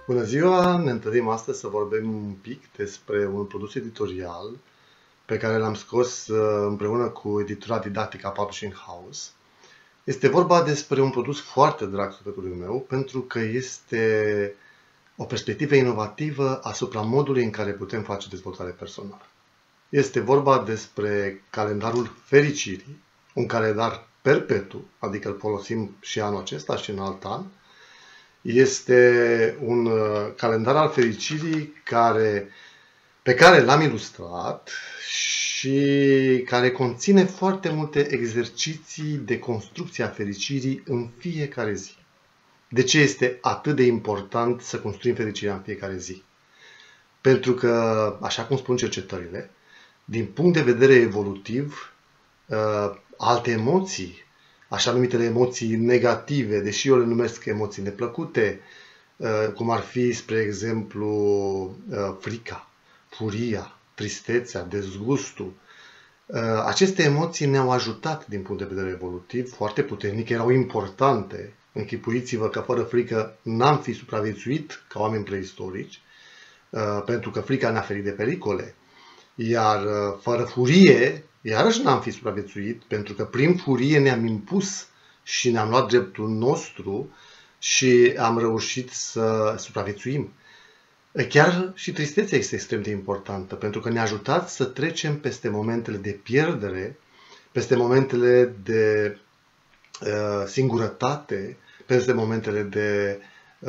Bună ziua! Ne întâlnim astăzi să vorbim un pic despre un produs editorial pe care l-am scos împreună cu editura didactică a Publishing House. Este vorba despre un produs foarte drag sufletului meu pentru că este o perspectivă inovativă asupra modului în care putem face dezvoltare personală. Este vorba despre calendarul fericirii, un calendar perpetu, adică îl folosim și anul acesta și în alt an. Este un calendar al fericirii pe care l-am ilustrat și care conține foarte multe exerciții de construcție a fericirii în fiecare zi. De ce este atât de important să construim fericirea în fiecare zi? Pentru că, așa cum spun cercetările, din punct de vedere evolutiv, alte emoții, așa numitele emoții negative, deși eu le numesc emoții neplăcute, cum ar fi, spre exemplu, frica, furia, tristețea, dezgustul. Aceste emoții ne-au ajutat din punct de vedere evolutiv foarte puternic, erau importante. Închipuiți-vă că fără frică n-am fi supraviețuit ca oameni preistorici, pentru că frica ne-a ferit de pericole. Iar fără furie, iarăși n-am fi supraviețuit, pentru că prin furie ne-am impus și ne-am luat dreptul nostru și am reușit să supraviețuim. Chiar și tristețea este extrem de importantă, pentru că ne-a ajutat să trecem peste momentele de pierdere, peste momentele de singurătate, peste momentele de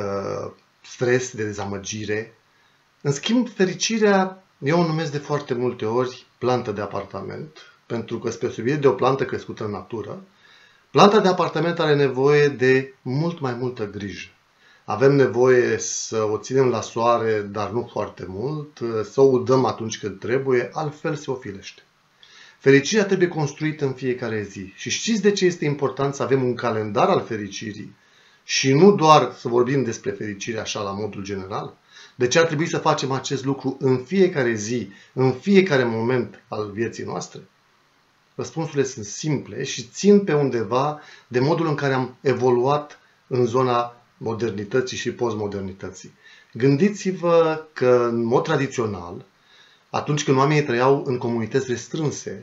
stres, de dezamăgire. În schimb, fericirea, eu o numesc de foarte multe ori plantă de apartament, pentru că, spre deosebire de o plantă crescută în natură, planta de apartament are nevoie de mult mai multă grijă. Avem nevoie să o ținem la soare, dar nu foarte mult, să o udăm atunci când trebuie, altfel se ofilește. Fericirea trebuie construită în fiecare zi. Și știți de ce este important să avem un calendar al fericirii și nu doar să vorbim despre fericire așa la modul general? De ce ar trebui să facem acest lucru în fiecare zi, în fiecare moment al vieții noastre? Răspunsurile sunt simple și țin pe undeva de modul în care am evoluat în zona modernității și postmodernității. Gândiți-vă că, în mod tradițional, atunci când oamenii trăiau în comunități restrânse,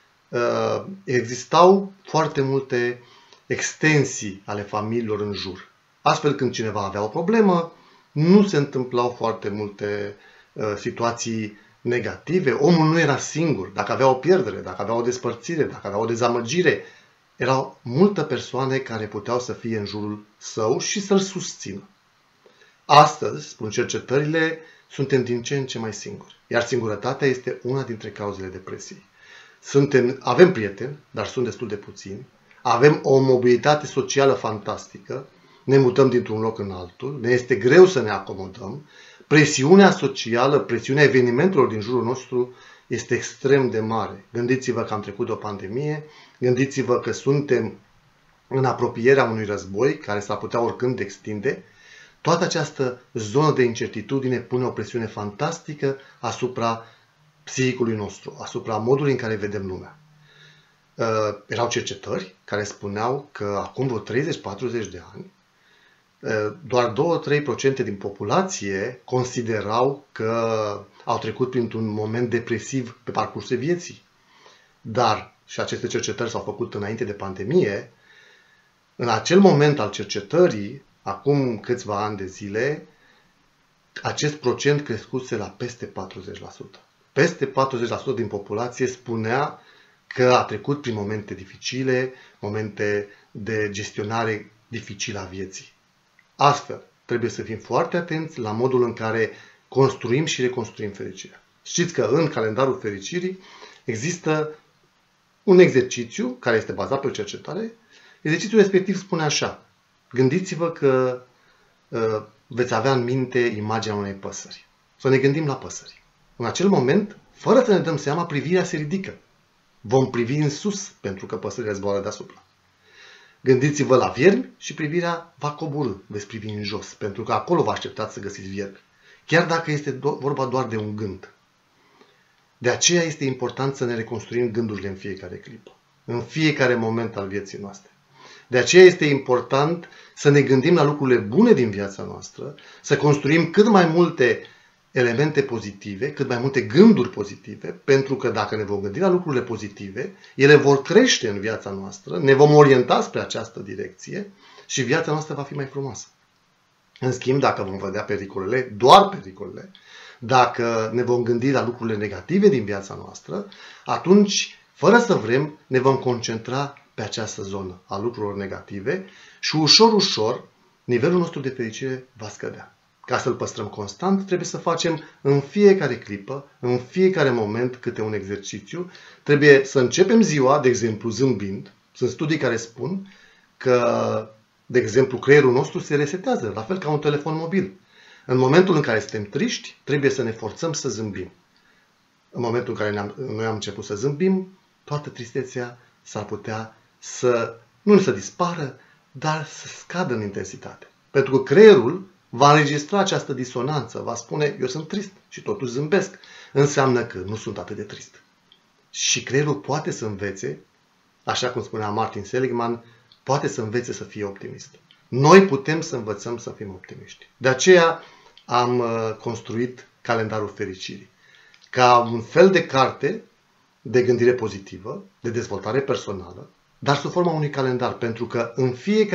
existau foarte multe extensii ale familiilor în jur. Astfel, când cineva avea o problemă, nu se întâmplau foarte multe situații negative. Omul nu era singur. Dacă avea o pierdere, dacă avea o despărțire, dacă avea o dezamăgire, erau multe persoane care puteau să fie în jurul său și să-l susțină. Astăzi, spun cercetările, suntem din ce în ce mai singuri. Iar singurătatea este una dintre cauzele depresiei. Avem prieteni, dar sunt destul de puțini. Avem o mobilitate socială fantastică. Ne mutăm dintr-un loc în altul. Ne este greu să ne acomodăm. Presiunea socială, presiunea evenimentelor din jurul nostru este extrem de mare. Gândiți-vă că am trecut de o pandemie, gândiți-vă că suntem în apropierea unui război care s-ar putea oricând extinde. Toată această zonă de incertitudine pune o presiune fantastică asupra psihicului nostru, asupra modului în care vedem lumea. Erau cercetări care spuneau că acum vreo 30-40 de ani, doar 2-3% din populație considerau că au trecut printr-un moment depresiv pe parcursul vieții. Dar, și aceste cercetări s-au făcut înainte de pandemie, în acel moment al cercetării, acum câțiva ani de zile, acest procent crescuse la peste 40%. Peste 40% din populație spunea că a trecut prin momente dificile, momente de gestionare dificilă a vieții. Astfel, trebuie să fim foarte atenți la modul în care construim și reconstruim fericirea. Știți că în calendarul fericirii există un exercițiu care este bazat pe o cercetare. Exercițiul respectiv spune așa: gândiți-vă că veți avea în minte imaginea unei păsări. Să ne gândim la păsări. În acel moment, fără să ne dăm seama, privirea se ridică. Vom privi în sus, pentru că păsările zboară deasupra. Gândiți-vă la viermi și privirea va coborî, veți privi în jos, pentru că acolo vă așteptați să găsiți viermi. Chiar dacă este vorba doar de un gând. De aceea este important să ne reconstruim gândurile în fiecare clipă, în fiecare moment al vieții noastre. De aceea este important să ne gândim la lucrurile bune din viața noastră, să construim cât mai multe elemente pozitive, cât mai multe gânduri pozitive, pentru că dacă ne vom gândi la lucrurile pozitive, ele vor crește în viața noastră, ne vom orienta spre această direcție și viața noastră va fi mai frumoasă. În schimb, dacă vom vedea pericolele, doar pericolele, dacă ne vom gândi la lucrurile negative din viața noastră, atunci, fără să vrem, ne vom concentra pe această zonă a lucrurilor negative și ușor, ușor, nivelul nostru de fericire va scădea. Ca să-l păstrăm constant, trebuie să facem în fiecare clipă, în fiecare moment câte un exercițiu. Trebuie să începem ziua, de exemplu, zâmbind. Sunt studii care spun că, de exemplu, creierul nostru se resetează, la fel ca un telefon mobil. În momentul în care suntem triști, trebuie să ne forțăm să zâmbim. În momentul în care noi am început să zâmbim, toată tristețea s-ar putea nu să dispară, dar să scadă în intensitate. Pentru că creierul va înregistra această disonanță, va spune, eu sunt trist și totuși zâmbesc. Înseamnă că nu sunt atât de trist. Și creierul poate să învețe, așa cum spunea Martin Seligman, poate să învețe să fie optimist. Noi putem să învățăm să fim optimiști. De aceea am construit calendarul fericirii. Ca un fel de carte de gândire pozitivă, de dezvoltare personală, dar sub forma unui calendar, pentru că în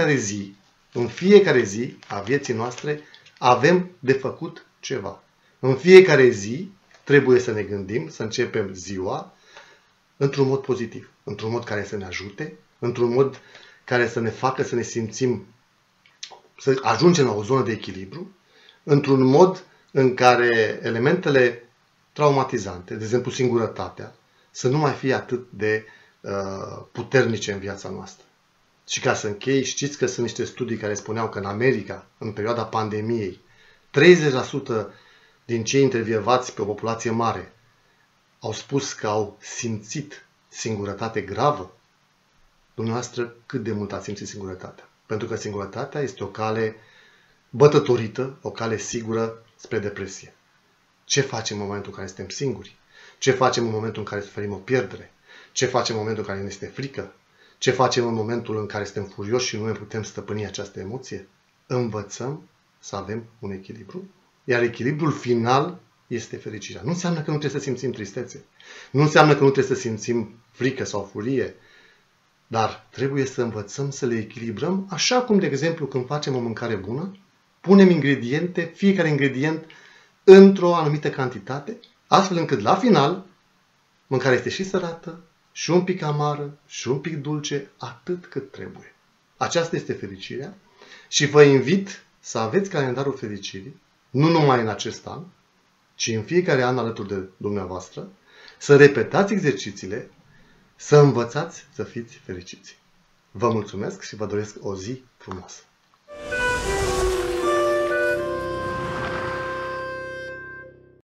fiecare zi a vieții noastre avem de făcut ceva. În fiecare zi trebuie să ne gândim, să începem ziua într-un mod pozitiv, într-un mod care să ne ajute, într-un mod care să ne facă să ne simțim, să ajungem la o zonă de echilibru, într-un mod în care elementele traumatizante, de exemplu singurătatea, să nu mai fie atât de puternice în viața noastră. Și ca să închei, știți că sunt niște studii care spuneau că în America, în perioada pandemiei, 30% din cei intervievați pe o populație mare au spus că au simțit singurătate gravă. Dumneavoastră, cât de mult ați simțit singurătatea? Pentru că singurătatea este o cale bătătorită, o cale sigură spre depresie. Ce facem în momentul în care suntem singuri? Ce facem în momentul în care suferim o pierdere? Ce facem în momentul în care ne este frică? Ce facem în momentul în care suntem furioși și nu ne putem stăpâni această emoție? Învățăm să avem un echilibru, iar echilibrul final este fericirea. Nu înseamnă că nu trebuie să simțim tristețe. Nu înseamnă că nu trebuie să simțim frică sau furie, dar trebuie să învățăm să le echilibrăm, așa cum, de exemplu, când facem o mâncare bună, punem ingrediente, fiecare ingredient, într-o anumită cantitate, astfel încât la final mâncarea este și sărată, și un pic amară, și un pic dulce, atât cât trebuie. Aceasta este fericirea și vă invit să aveți calendarul fericirii, nu numai în acest an, ci în fiecare an alături de dumneavoastră, să repetați exercițiile, să învățați să fiți fericiți. Vă mulțumesc și vă doresc o zi frumoasă!